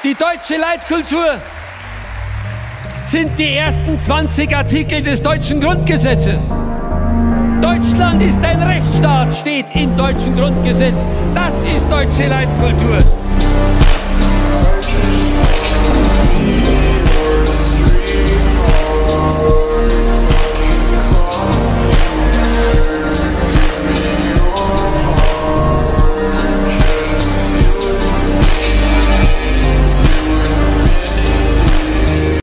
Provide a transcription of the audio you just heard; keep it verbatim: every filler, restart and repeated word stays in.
Die deutsche Leitkultur sind die ersten zwanzig Artikel des deutschen Grundgesetzes. Deutschland ist ein Rechtsstaat, steht im deutschen Grundgesetz. Das ist deutsche Leitkultur.